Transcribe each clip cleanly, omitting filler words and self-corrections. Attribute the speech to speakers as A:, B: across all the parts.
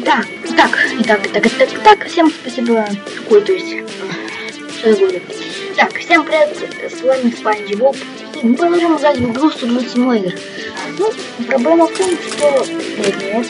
A: Так, всем спасибо. Ой, то есть, что я говорю. Так, всем привет, с вами Спанч Боб. Мы продолжаем играть в игру 127 игр. Ну, проблема в том, что... Нет,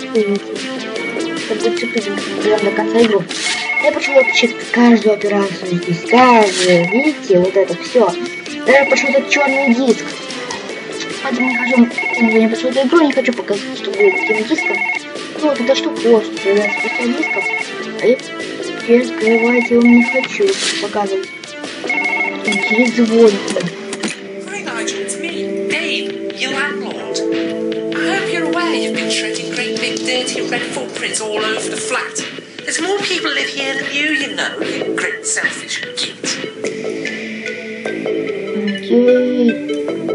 A: прям до конца игры. Я почему-то чекаю каждую операцию здесь, каждую, видите, вот это все. Я пошел этот черный диск. Поэтому не хочу, я пошел эту игру, не хочу показывать, что будет с этим диском. Ну, вот эта штука, вот, что появляется после дисков. А я теперь открывать его не хочу показывать. Есть звонки.
B: Hi Nigel, it's me, Dave, your landlord. I hope you're aware you've been shredding great big dirty red footprints all over the flat. There's more people live here than you know, you great selfish git.
A: Окей.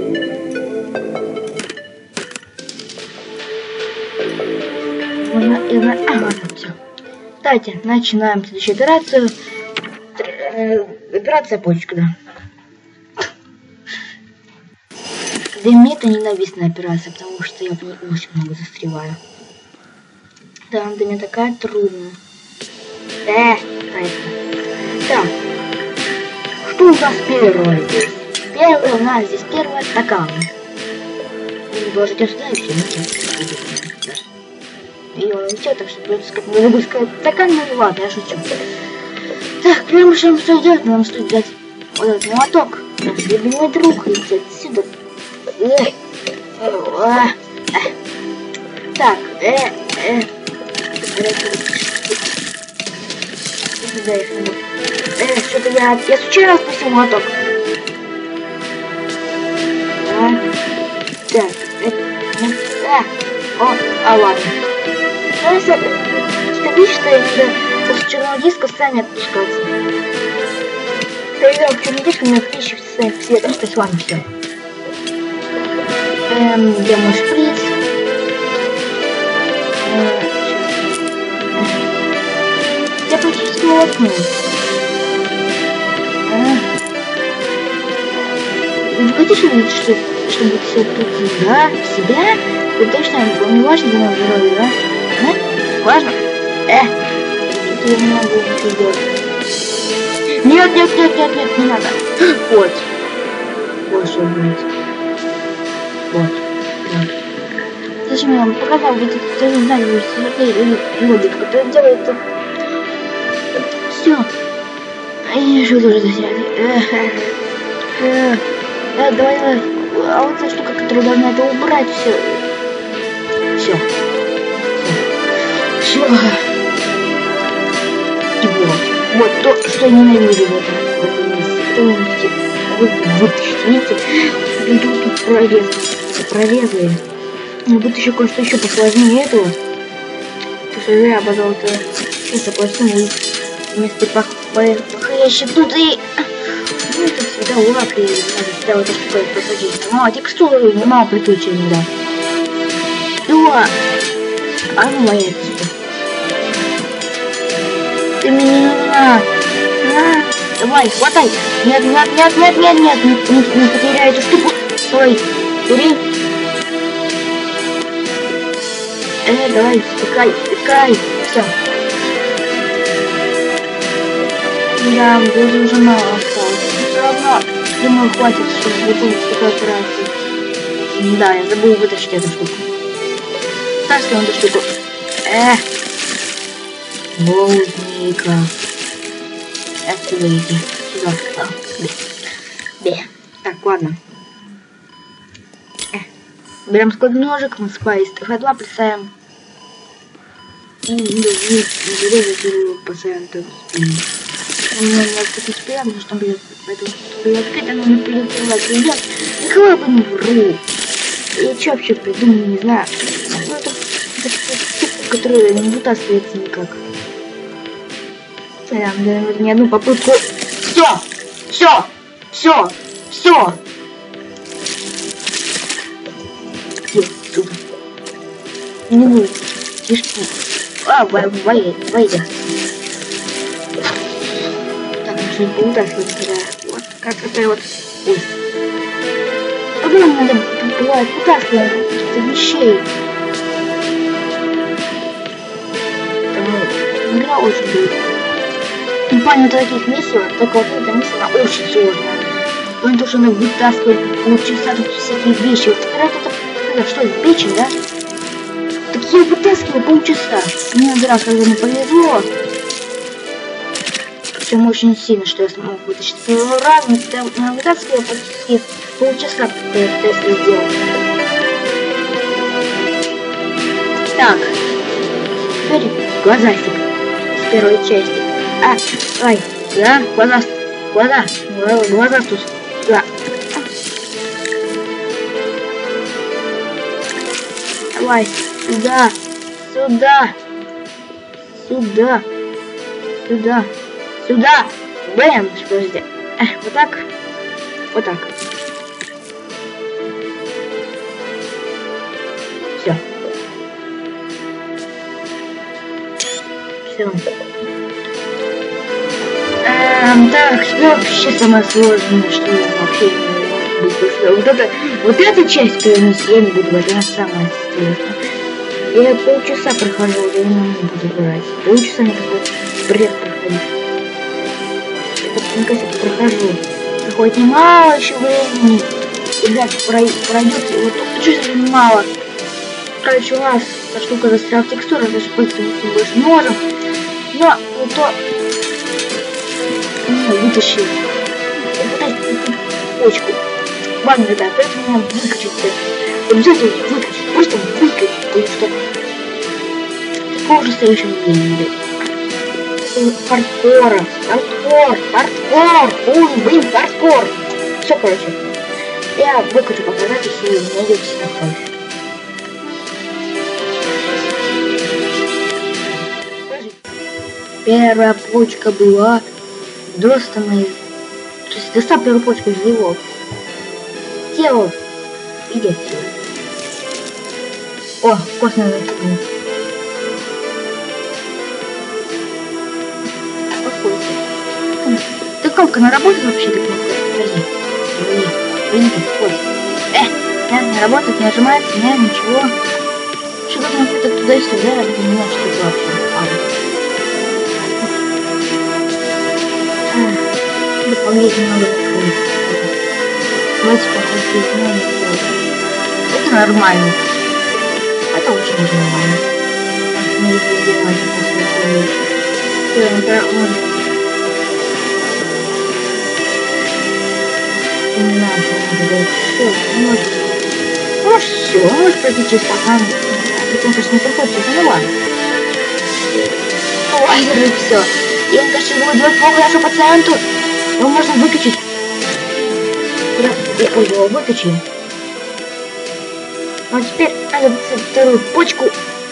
A: Ладно, все. Давайте, начинаем следующую операцию. Операция почка, да. Для меня это ненавистная операция, потому что я в ней очень много застреваю. Да, она для меня такая трудная. Так. Что у нас первое здесь? Первое у нас здесь первое стакан. Положите сюда и все, и он ничего, так что придется как бы могу сказать, стакан, ну ладно, я шучу. Так, прежде чем что делать, нам стоит взять вот этот молоток. Наш любимый друг, и взять отсюда. Так, что-то я случайно спустил молоток. Так, ладно. Если видишь, что иногда с черного диска сами отпускаться. Проверял черный диск, у меня фрищи все, так что с вами все. Где мой шприц? Я практически молотнул. Вы хотите увидеть, чтобы все тут, да, в себя? Вы точно, вам не важно для моего здоровья, да? Важно? Что-то я не могу ничего сделать. Нет, не надо. Вот. Вот что будет. Вот. Зачем я вам показал, ведь это не знаю, логику, который делает это. Все. И что тоже засядет. Давай. А вот эта штука, которая должна это убрать, все. И вот то, что я ненавижу в этом месте. Вы вытащите, видите? Тут прорезы. И будет еще кое-что еще посложнее этого. Потому что я обозвал это место пластину вместо похаящих тут и... Ну это всегда урак, и надо всегда вот такое посадить. Мало текстуры, немало приключений, да. А ну моя отсюда. Ты мне не нужна. Давай, хватай. Нет, не потеряй эту штуку. Давай, бери. Давай, стыкай. Все. Да, даже уже мало осталось. Все равно, думаю, хватит, чтобы выполнить такую операцию. Да, я забыл вытащить эту штуку. Ставь эту штуку. Болтника. Отсюда иди. Сюда. Бе. Так, ладно. Берем складной ножик, мы спайс Х2 бросаем. И вырезать его пациенту. У меня не успеем, потому что придется, поэтому чтобы открыть, оно не придется рвать. Никого бы не вру. Я что вообще придумал, не знаю. Ну, это штука, которая не вытаскивается никак. Я ни одну попытку. Все. Сюда. Не будет. Кишки. Войдя. Так, нужно поутаскивать сюда. Вот как это вот. Ой. Потом надо бывает утаскивать каких-то вещей. очень долго. В плане таких миссий, вот только вот эта миссия, она очень сложная. Потому что она вытаскивает полчаса тут всякие вещи. Вот вперед это что, печень, да? Так я вытаскиваю полчаса. Мне один раз, когда мне повезло. Причем очень сильно, что я смог вытащить. Первый раз я вытаскиваю почти полчаса, когда я тест сделал. Так. Теперь глазастик с первой части. Ай, да, глаза тут, да. Давай, сюда. Бэм, подожди. Вот так. Все. Так, что вообще самое сложное, что вообще не может быть. Вот эта часть, которую я не буду брать, она самая сложная. Я полчаса прохожу, я не буду брать. Полчаса мне такой бред проходит. Мне кажется, прохожу. Проходит немало еще времени. Ребят, пройдет, вот тут чуть мало. Короче, у нас эта штука застряла в текстурах, даже пользоваться больше не можем. Но то вытащил. Почку. Ладно, ребят, поэтому надо выкачать. Обязательно выкачать. Просто выкачать. Потому что такого ужаса я еще не видел. Хардкор. Хардкор. Все, короче. Я выкачу показать, если вы найдете на кровь. Первая почка была достанной. То есть достал первую почку из его тела. Видите? О, костная закидка. Спокойся. Ты кнопка на работу вообще? Подожди. Блин, вот. Не работает, не нажимается, не, ничего. Что-то там какой-то туда и сюда, я не понимаю, что это вообще. Дополнительно много таких. Давайте похватить, это нормально. Это очень нормально. Не сделать после все, может пройти через стакан. Это, конечно, не проходит, это ладно. Ой, все. И он, конечно, будет делать плохо нашему пациенту. Его можно выкачать. Ой, его выкачали. А теперь надо вторую почку.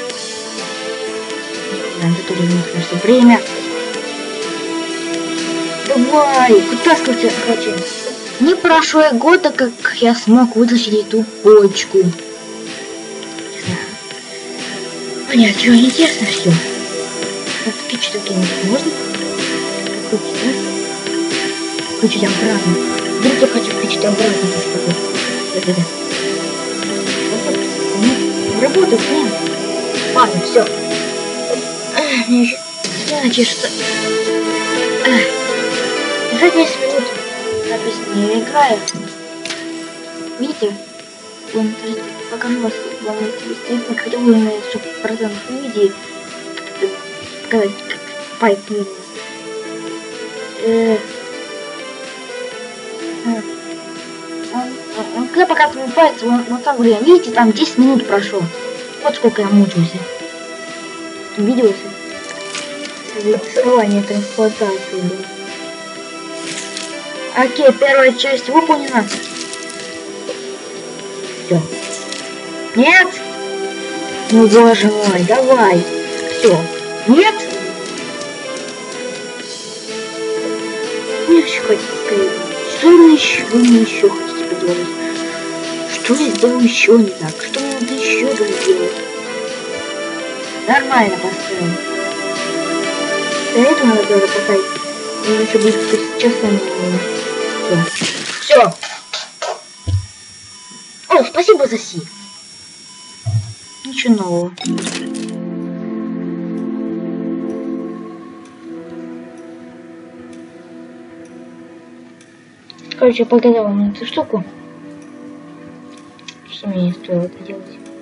A: Да, это тоже нужно, конечно, время. Давай, вытаскивайте, короче. Не прошло и года, как я смог вытащить эту почку. Понятно, что интересно все. Такие что-то можно? Включить обратно. Вдруг я хочу включить обратно что-то. Да. Работает, нет. Ладно, все. Мне еще чешется. Уже 10 минут запись не играет. Видите? Вон, покажу вас, вам естественно, хотя бы на 100% видео показать, как пайп видно. Когда показываю пальцы, вот там время, видите, там 10 минут прошло. Вот сколько я мучился. Виделся? Срывание трансплантации. Окей, первая часть выполнена. Все. Нет? Ну, боже мой, давай. Все. Нет? Мне еще хотите сказать. Что вы еще хотите предложить? Что я сделал еще не так? Что мне надо еще сделать? Нормально поставим. До этого надо было поставить. Мне еще будет часами. Все. О, спасибо за си. Ничего нового. короче, показал вам эту штуку. Что мне не стоило это делать.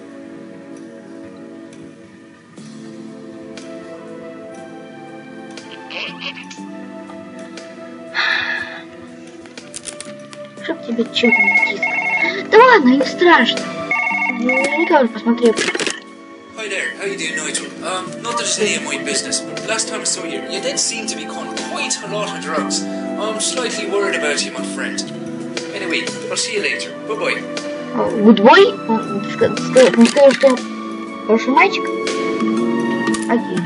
A: Чтоб тебе черный диск. Да ладно, не страшно. Наверняка уже посмотрел.
B: Hi there, how you doing, Nigel? Not that it's any of my business, but last time I saw you, you did seem to be on quite a lot of drugs. I'm slightly worried about you, my friend. Anyway, I'll see you later. Bye-bye.
A: Гудбой? Ты сказал, что хороший мальчик? Окей.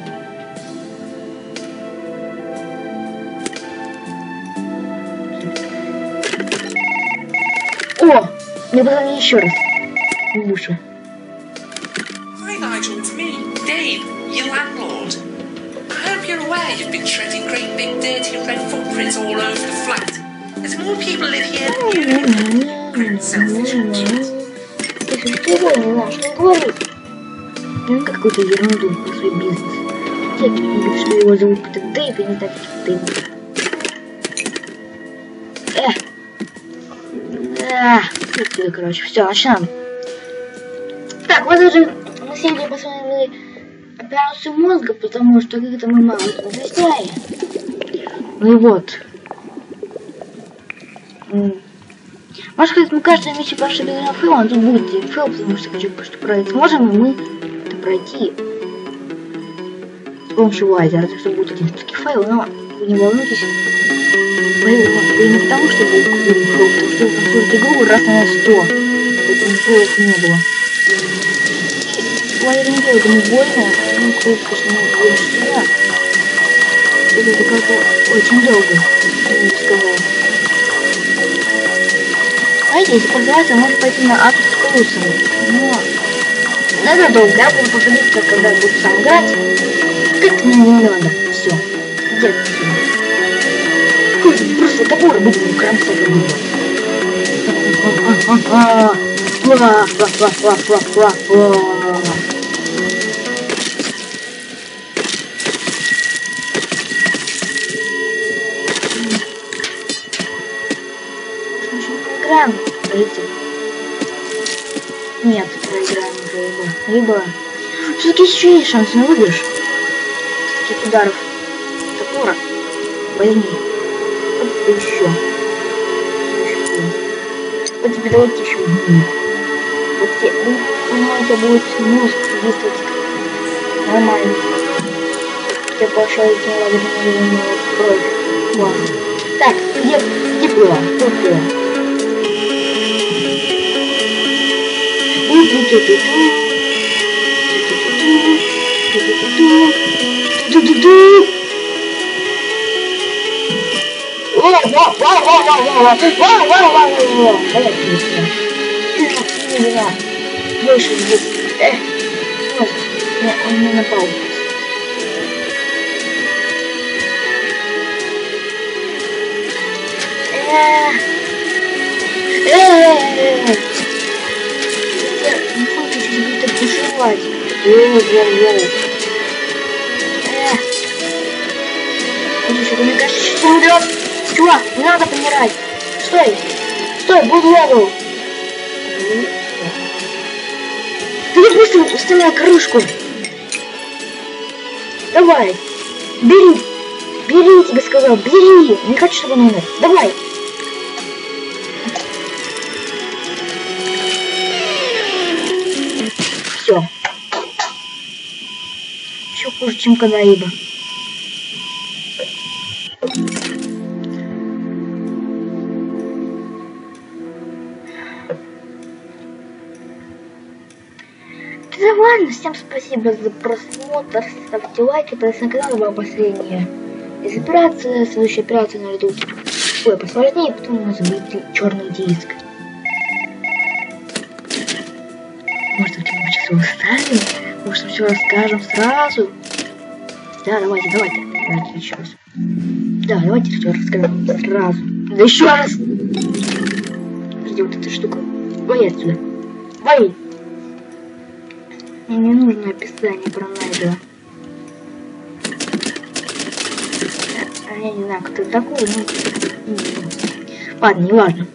A: О! Мне позвони еще раз. Лучше.
B: Hi, Nigel, it's me, Dave, your landlord. I hope you're aware you've been treading great big dirty red footprints all over the flat. There's more people live here than you. Great selfish cute.
A: Что не знаю, что он говорит? Ну, какую-то ерунду про свой бизнес. Я говорю, что его зовут как-то Дэйв, и не так, как Дэйв. Короче, все, начнем. Так, вот даже мы сегодня посмотрели операцию мозга, потому что как-то мы мало этого засняли. Ну и вот. Может, сказать, мы каждый вместе прошли на фейл, а тут будет фейл, потому что хочу просто пройти. Сможем ли мы это пройти с помощью лазера, так что будет один все-таки фейл, но вы не волнуйтесь. Фейл не потому, что был фейл, потому что вы проходите игру раз на 100, поэтому фейлов не было. Лазер не делает ему больно, ну, конечно, не больше сюда. Это как-то очень долго, я бы сказала. Знаете, если позваться, может пойти на Атус с Крусом. Но это долго, я буду походить, когда я буду сам играть. Как-то мне не надо. Все. Где-то все. Какой-то просто топор будет кромсать его. Смотрите. Нет, проиграем уже либо. Все-таки еще есть шанс на выигрыш. Таких ударов топора. Возьми. Вот еще. Вот тебе давайте еще. Вот тебе, у тебя будет мозг действовать нормально. Я повышаю ладно кровь. Классно. Так, где было? Тут было. Больше здесь. Он не напал. Бушевать. Мне кажется, сейчас умрет. Чувак, не надо помирать. Стой. Стой, будь левел. Ты не быстро установи крышку. Давай. Бери. Бери, я тебе сказал. Бери. Не хочу, чтобы он умер. Давай. Все. Еще хуже, чем когда-либо. Да ладно, всем спасибо за просмотр, ставьте лайки, подписывайтесь на канал, была последняя из операции, следующая операция нас ждут. Ой, посложнее, потом у нас будет черный диск. Может, мы сейчас его ставим? Может, мы все расскажем сразу? Да, давайте еще раз. Да, давайте все расскажем сразу. Да еще раз! Подожди, вот эта штука. Вали отсюда. Вали! Мне не нужно описание про Найджела. Я не знаю, кто это такой, но... Ладно, не важно.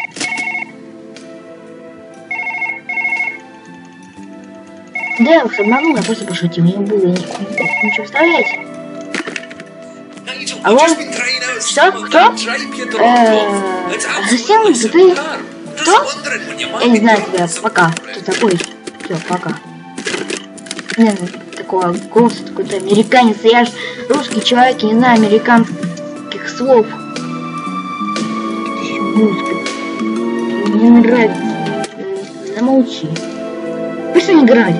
A: Да, я вас обманул, я просто пошутил, не буду ничего вставлять. Алло? Что? Кто? Совсем ты? Кто? Я не знаю тебя, пока. Кто такой? Все, пока. Не, такого голоса, какой-то американец. Я же русский человек, я не знаю американских слов. Музыка. Мне нравится. Замолчи. Пусть не играй.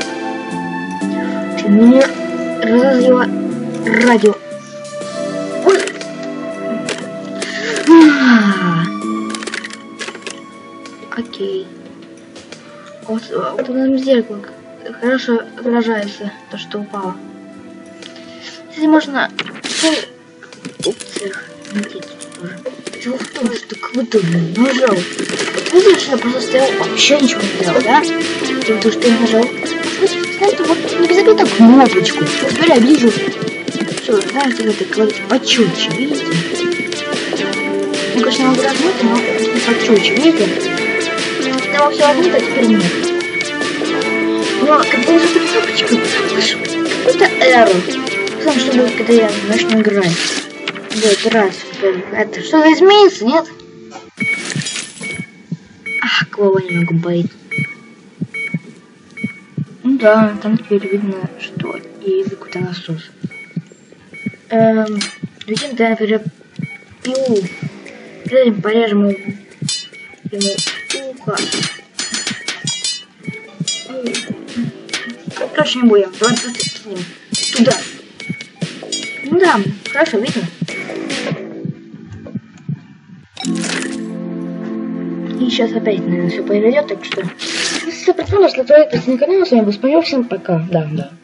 A: Ты меня разозлила радио. Окей. Вот в этом зеркале хорошо отражается то, что упало. Если можно... Дело в том, что кто-то нажал. Ты видишь, что я просто стоял, вообще ничего не делал, да? То, что я нажал. Знаете, вот не забыл кнопочку. Теперь я вижу. Все, знаете, это говорит почетче, видите? Ну, конечно, могу размыть, но почетче, видите? Там все одно, а теперь нет. Но когда я нажал кнопочку, слышу какой-то эррор. Потому что будет, когда я начну играть. Вот, раз. Это что-то изменится, нет? Ах, голова немного болит. Ну да, там теперь видно, что я язык какой-то насос. Видим, да, пилу. Порежем ему ухо. Точно не будем. Давай просто с ним. Туда. Ну да, хорошо, видно. И сейчас опять, наверное, все произойдет, так что... Если все просмотрели, если на канал, с вами был Спанёв, всем пока. Да.